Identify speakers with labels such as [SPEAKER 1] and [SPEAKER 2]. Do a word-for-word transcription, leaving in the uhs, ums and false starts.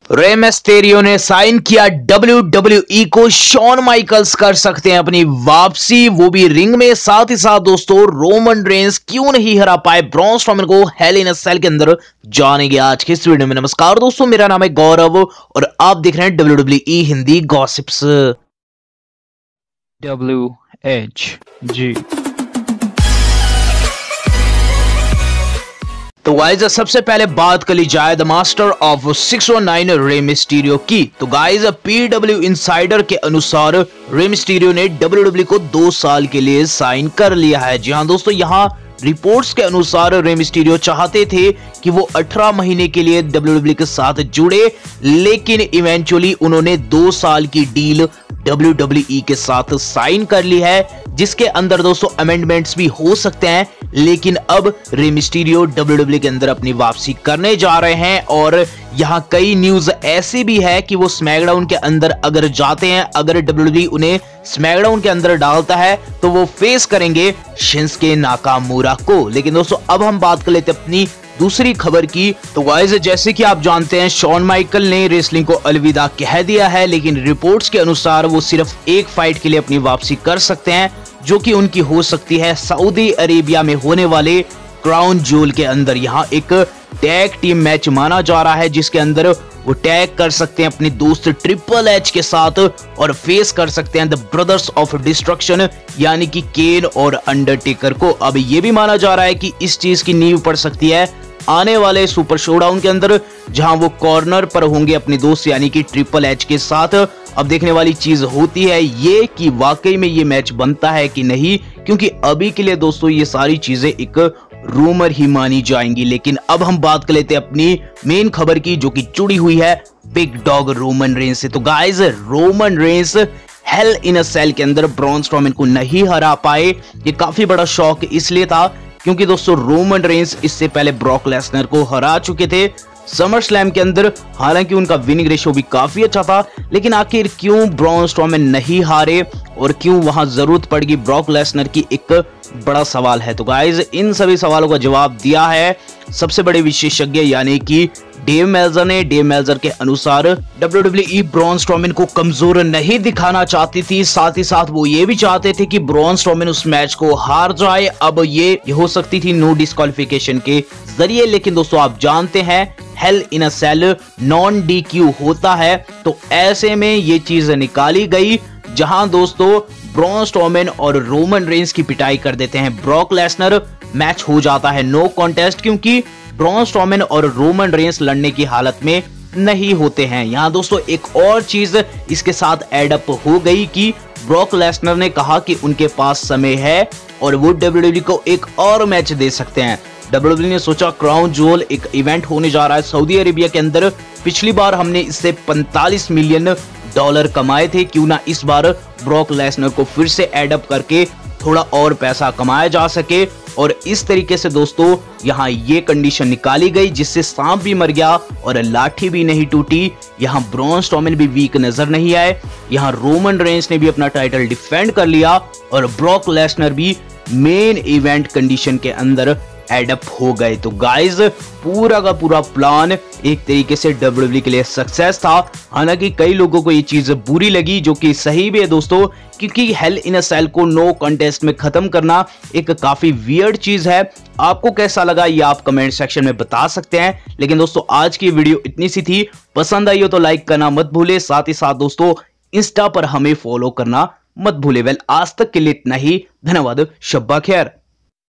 [SPEAKER 1] रे मिस्टेरियो ने साइन किया डब्ल्यू डब्ल्यू ई को। शॉन माइकल्स कर सकते हैं अपनी वापसी, वो भी रिंग में। साथ ही साथ दोस्तों रोमन रेंस क्यों नहीं हरा पाए ब्रॉन स्ट्रोमन को हेल इन अ सेल के अंदर, जानेंगे आज के इस वीडियो में। नमस्कार दोस्तों, मेरा नाम है गौरव और आप देख रहे हैं W W E Hindi gossips.
[SPEAKER 2] W H G.
[SPEAKER 1] तो गाइज सबसे पहले बात कर ली जाए the master of six one nine Rey Mysterio की। तो गाइज पीडब्ल्यू इनसाइडर के अनुसार रे मिस्टीरियो ने डब्ल्यू डब्ल्यू को दो साल के लिए साइन कर लिया है। जी हाँ दोस्तों, यहाँ रिपोर्ट्स के अनुसार रे मिस्टीरियो चाहते थे कि वो अठारह महीने के लिए डब्ल्यू डब्ल्यू के साथ जुड़े, लेकिन इवेंचुअली उन्होंने दो साल की डील डब्ल्यू डब्ल्यू ई के साथ साइन कर ली है, जिसके अंदर दोस्तों अमेंडमेंट्स भी हो सकते हैं। लेकिन अब रे मिस्टीरियो डब्ल्यू डब्ल्यू के अंदर अपनी वापसी करने जा रहे हैं और यहाँ कई न्यूज ऐसी भी है कि वो स्मैकडाउन के अंदर अगर जाते हैं, अगर डब्ल्यू डब्ल्यू उन्हें स्मैकडाउन के अंदर डालता है तो वो फेस करेंगे शिंसुके नाकामुरा को। लेकिन दोस्तों अब हम बात कर लेते हैं अपनी दूसरी खबर की। तो गाइस जैसे कि आप जानते हैं शॉन माइकल ने रेसलिंग को अलविदा कह दिया है, लेकिन रिपोर्ट्स के अनुसार वो सिर्फ एक फाइट के लिए अपनी वापसी कर सकते हैं, जो कि उनकी हो सकती है सऊदी अरेबिया में होने वाले क्राउन ज्वेल के अंदर। यहाँ एक टैग टीम मैच माना जा रहा है, जिसके अंदर वो टैग कर सकते हैं अपने दोस्त ट्रिपल एच के साथ और फेस कर सकते हैं द ब्रदर्स ऑफ डिस्ट्रक्शन यानी कि केन और अंडरटेकर को। अब ये भी माना जा रहा है कि इस चीज की नींव पड़ सकती है आने वाले सुपर शोडाउन के अंदर, जहां वो कॉर्नर पर होंगे अपने दोस्त यानी कि ट्रिपल एच के साथ। अब देखने वाली चीज होती है ये कि वाकई में ये मैच बनता है कि नहीं, क्योंकि अभी के लिए दोस्तों ये सारी चीजें एक रूमर ही मानी जाएंगी। लेकिन अब हम बात कर लेते हैं अपनी मेन खबर की, जो कि जुड़ी हुई है बिग डॉग रोमन रेंस से। तो guys Roman Reigns Hell in a Cell के अंदर ब्रॉन स्ट्रोमन को नहीं हरा पाए। ये काफी बड़ा शॉक इसलिए था क्योंकि दोस्तों रोमन रेंस इससे पहले ब्रॉक लेसनर को हरा चुके थे समर स्लैम के अंदर। हालांकि उनका विनिंग रेशियो भी काफी अच्छा था, लेकिन आखिर क्यों ब्रॉन स्ट्रोमन नहीं हारे और क्यों वहां जरूरत पड़ गई ब्रॉक लेसनर की, एक बड़ा सवाल है। तो गाइज इन सभी सवालों का जवाब दिया है सबसे बड़े विशेषज्ञ यानी कि डेव मेल्जर ने। डेव मेल्जर के अनुसार W W E Braun Strowman को कमजोर नहीं दिखाना चाहती थी, साथ ही साथ वो ये भी चाहते थे कि ब्रॉन स्ट्रोमन उस मैच को हार जाए। अब ये हो सकती थी नो डिस्क्वालिफिकेशन के जरिए, लेकिन दोस्तों आप जानते हैं Hell in a Cell non D Q होता है, तो ऐसे में ये चीज निकाली गई जहां दोस्तों ब्रॉन स्ट्रोमन और रोमन रेंस की पिटाई कर देते हैं ब्रॉक लेसनर। मैच हो जाता है नो कॉन्टेस्ट, क्योंकि ब्रॉन स्ट्रोमन और रोमन रेंस लड़ने की हालत में नहीं होते हैं। यहाँ दोस्तों एक और चीज इसके साथ एड अप हो गई कि ब्रॉक लेसनर ने कहा कि उनके पास समय है और वो डब्ल्यू डब्ल्यू को एक और मैच दे सकते हैं। डब्ल्यू डब्ल्यू ने सोचा क्राउन ज्वेल एक इवेंट होने जा रहा है सऊदी अरेबिया के अंदर, पिछली बार हमने इससे पैंतालीस मिलियन डॉलर कमाए थे, क्यों ना इस बार ब्रॉक लेसनर को फिर से एड अप करके थोड़ा और पैसा कमाया जा सके। और इस तरीके से दोस्तों यहाँ ये कंडीशन निकाली गई जिससे सांप भी मर गया और लाठी भी नहीं टूटी। यहाँ ब्रॉन स्ट्रोमन भी वीक नजर नहीं आए, यहाँ रोमन रेंस ने भी अपना टाइटल डिफेंड कर लिया और ब्रॉक लेसनर भी मेन इवेंट कंडीशन के अंदर एड अप हो गए। तो गाइज पूरा का पूरा प्लान एक तरीके से डब्ल्यू डब्ल्यू के लिए सक्सेस था। हालांकि कई लोगों को ये चीज बुरी लगी, जो कि सही भी है दोस्तों, क्योंकि हेल इन अ सेल को नो कॉन्टेस्ट में खत्म करना एक काफी वियर्ड चीज है। आपको कैसा लगा ये आप कमेंट सेक्शन में बता सकते हैं। लेकिन दोस्तों आज की वीडियो इतनी सी थी, पसंद आई हो तो लाइक करना मत भूले, साथ ही साथ दोस्तों इंस्टा पर हमें फॉलो करना मत भूले। वेल आज तक के लिए इतना ही, धन्यवाद, शब्बा खैर।